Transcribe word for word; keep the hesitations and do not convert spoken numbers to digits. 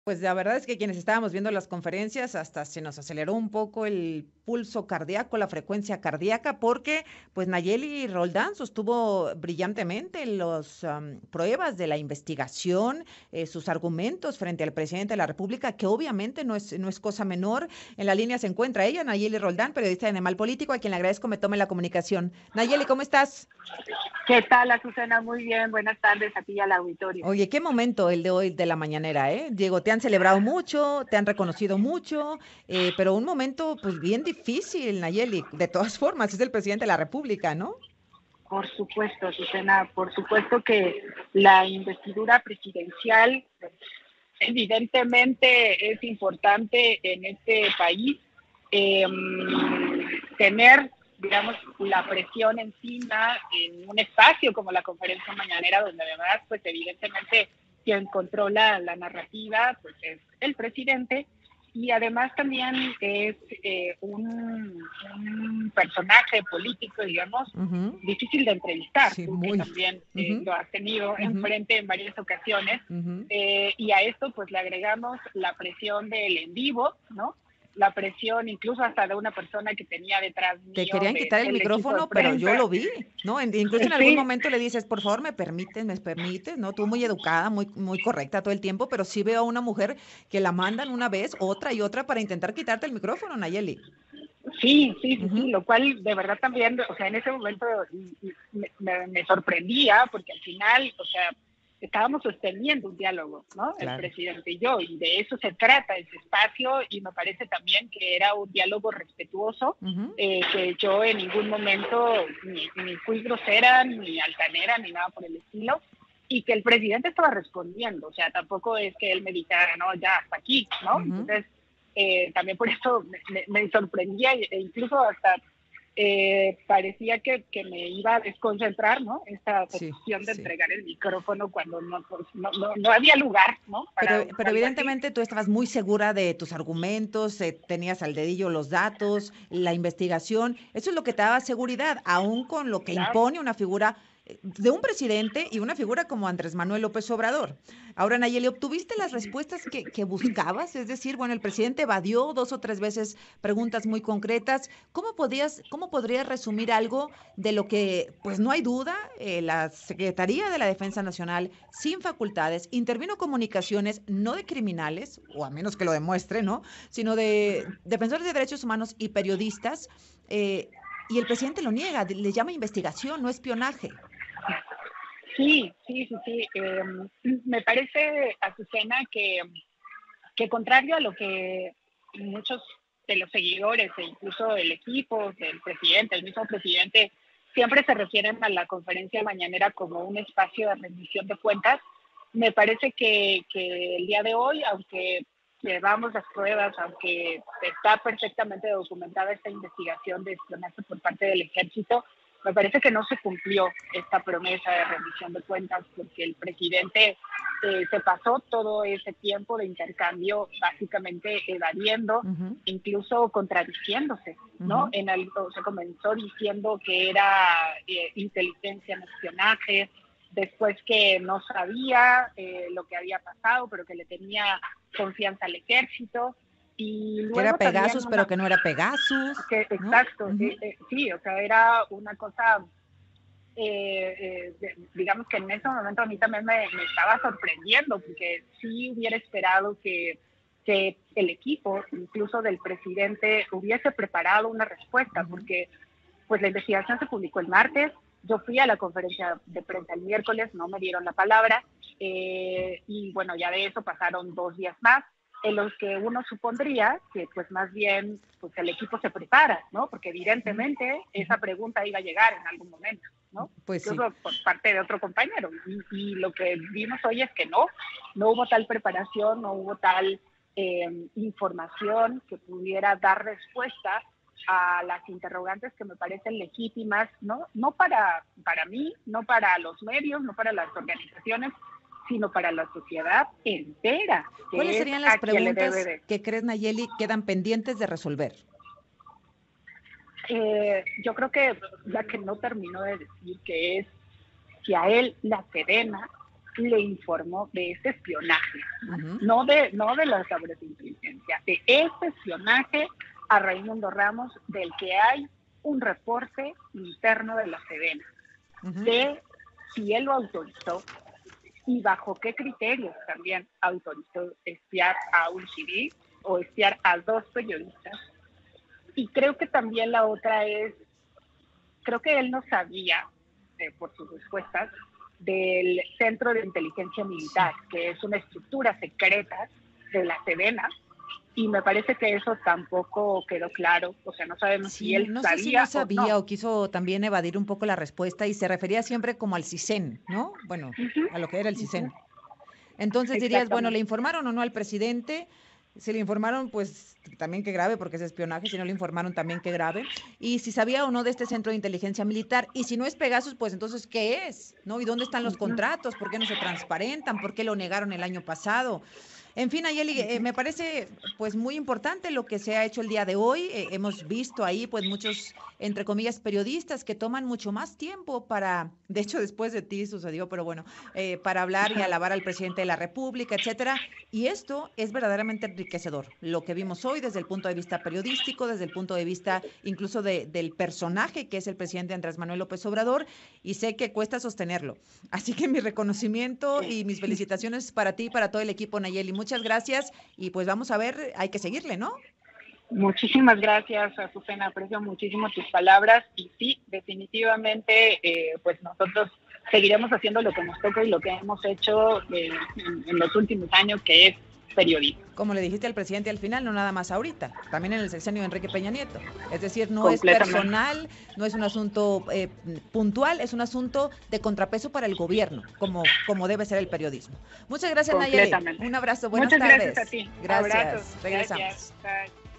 Pues la verdad es que quienes estábamos viendo las conferencias hasta se nos aceleró un poco el pulso cardíaco, la frecuencia cardíaca, porque pues Nayeli Roldán sostuvo brillantemente las pruebas de la investigación, eh, sus argumentos frente al presidente de la República, que obviamente no es, no es cosa menor. En la línea se encuentra ella, Nayeli Roldán, periodista de Animal Político, a quien le agradezco me tome la comunicación. Nayeli, ¿cómo estás? ¿Qué tal, Azucena? Muy bien, buenas tardes a ti y al auditorio. Oye, qué momento el de hoy de la mañanera, ¿eh? Diego, te han celebrado mucho, te han reconocido mucho, eh, pero un momento pues bien difícil, Nayeli. De todas formas, es el presidente de la República, ¿no? Por supuesto, Azucena, por supuesto que la investidura presidencial evidentemente es importante en este país. Eh, tener, digamos, la presión encima en un espacio como la conferencia mañanera, donde además, pues evidentemente quien controla la narrativa, pues es el presidente, y además también es eh, un, un personaje político, digamos, Ujú. difícil de entrevistar, Sí, tú que muy. también eh, Ujú, lo has tenido ujú, enfrente en varias ocasiones, ujú. eh, y a esto pues le agregamos la presión del en vivo, ¿no? La presión incluso hasta de una persona que tenía detrás Te mío querían de, quitar el del equipo de micrófono, pero yo prensa. lo vi, ¿no? En- incluso en algún Sí, momento le dices, por favor, me permites, me permites, ¿no? Tú muy educada, muy, muy correcta todo el tiempo, pero sí veo a una mujer que la mandan una vez, otra y otra para intentar quitarte el micrófono, Nayeli. sí, sí, sí, sí, Ujú. lo cual de verdad también, o sea, en ese momento me, me, me sorprendía porque al final, o sea, estábamos sosteniendo un diálogo, ¿no? El Claro. presidente y yo, y de eso se trata ese espacio, y me parece también que era un diálogo respetuoso, Ujú. eh, que yo en ningún momento ni, ni fui grosera, ni altanera, ni nada por el estilo, y que el presidente estaba respondiendo, o sea, tampoco es que él me dijera, no, ya, hasta aquí, ¿no? Ujú. Entonces, eh, también por eso me, me, me sorprendía e incluso hasta eh, parecía que, que, me iba a desconcentrar, ¿no? Esta Sí, petición de sí. entregar el micrófono cuando no, pues, no, no, no había lugar, ¿no? Pero, Para pero algo así. evidentemente tú estabas muy segura de tus argumentos, eh, tenías al dedillo los datos, la investigación. Eso es lo que te daba seguridad, aún con lo que Claro. impone una figura eh, de un presidente y una figura como Andrés Manuel López Obrador. Ahora, Nayeli, ¿obtuviste las respuestas que, que buscabas? Es decir, bueno, el presidente evadió dos o tres veces preguntas muy concretas. ¿Cómo podías, cómo podrías resumir algo de lo que, pues no hay duda, eh, la Secretaría de la Defensa Nacional, sin facultades, intervino comunicaciones no de criminales, o a menos que lo demuestre, ¿no? Sino de defensores de derechos humanos y periodistas, eh, y el presidente lo niega, le llama investigación, no espionaje. Sí, sí, sí, sí. Eh, me parece, Azucena, que, que contrario a lo que muchos de los seguidores e incluso el equipo del presidente, el mismo presidente, siempre se refieren a la conferencia mañanera como un espacio de rendición de cuentas, me parece que, que el día de hoy, aunque llevamos las pruebas, aunque está perfectamente documentada esta investigación de espionaje por parte del ejército, me parece que no se cumplió esta promesa de rendición de cuentas porque el presidente eh, se pasó todo ese tiempo de intercambio básicamente evadiendo, Ujú, incluso contradiciéndose, ¿no? ujú. En el, o sea, comenzó diciendo que era eh, inteligencia en espionaje, después que no sabía eh, lo que había pasado, pero que le tenía confianza al ejército, y Que era luego también Pegasus, pero una, que no era Pegasus, que ¿no? exacto, Ujú. eh, eh, sí, o sea, era una cosa eh, eh, digamos que en ese momento a mí también me, me estaba sorprendiendo, porque sí hubiera esperado que, que el equipo, incluso del presidente, hubiese preparado una respuesta, Ujú. porque pues la investigación se publicó el martes, yo fui a la conferencia de prensa el miércoles, no me dieron la palabra, eh, y bueno, ya de eso pasaron dos días más, en los que uno supondría que pues más bien pues el equipo se prepara, ¿no? Porque Ujú. evidentemente esa Ujú. pregunta iba a llegar en algún momento, ¿no? Pues sí. Incluso por parte de otro compañero. Y, y lo que vimos hoy es que no, no hubo tal preparación, no hubo tal eh, información que pudiera dar respuesta a las interrogantes que me parecen legítimas, ¿no? No para, para mí, no para los medios, no para las organizaciones, sino para la sociedad entera, ¿Cuáles que es serían las a quien le debe preguntas de. que crees, Nayeli, quedan pendientes de resolver? Eh, yo creo que la que no terminó de decir, que es si a él la Sedena le informó de este espionaje, Uh-huh. no de, no de las labores de inteligencia, de este espionaje a Raimundo Ramos, del que hay un reporte interno de la Sedena, Uh-huh. de si él lo autorizó y bajo qué criterios también autorizó espiar a un civil o espiar a dos periodistas. Y creo que también la otra es, creo que él no sabía, eh, por sus respuestas, del Centro de Inteligencia Militar, que es una estructura secreta de la Sedena, y me parece que eso tampoco quedó claro, o sea, no sabemos Sí, si él no sé si sabía no o sabía no. o quiso también evadir un poco la respuesta y se refería siempre como al CISEN, ¿no? Bueno, Uh-huh, a lo que era el uh-huh, CISEN. Entonces dirías, bueno, ¿le exactamente. informaron o no al presidente? Si le informaron, pues también qué grave, porque es espionaje. Si no le informaron, también qué grave. Y si sabía o no de este centro de inteligencia militar. Y si no es Pegasus, pues entonces, ¿qué es? ¿No? ¿Y dónde están los Uh-huh, contratos? ¿Por qué no se transparentan? ¿Por qué lo negaron el año pasado? En fin, Ayeli, eh, uh-huh. me parece pues muy importante lo que se ha hecho el día de hoy. Eh, hemos visto ahí pues muchos, entre comillas, periodistas que toman mucho más tiempo para, de hecho después de ti sucedió, pero bueno, eh, para hablar y alabar al presidente de la República, etcétera. Y esto es verdaderamente enriquecedor. Lo que vimos hoy desde el punto de vista periodístico, desde el punto de vista incluso de, del personaje que es el presidente Andrés Manuel López Obrador, y sé que cuesta sostenerlo. Así que mi reconocimiento y mis felicitaciones para ti y para todo el equipo, Nayeli. Muchas gracias y pues vamos a ver, hay que seguirle, ¿no? Muchísimas gracias, Azucena, aprecio muchísimo tus palabras y sí, definitivamente, eh, pues nosotros seguiremos haciendo lo que nos toca y lo que hemos hecho eh, en, en los últimos años, que es periodismo. Como le dijiste al presidente al final, no nada más ahorita, también en el sexenio de Enrique Peña Nieto. Es decir, no es Completamente. personal, no es un asunto eh, puntual, es un asunto de contrapeso para el gobierno, como, como debe ser el periodismo. Muchas gracias, Nayeli. Completamente. Un abrazo, buenas Muchas tardes. gracias a ti. Gracias. Abrazos. Regresamos. Gracias. Bye.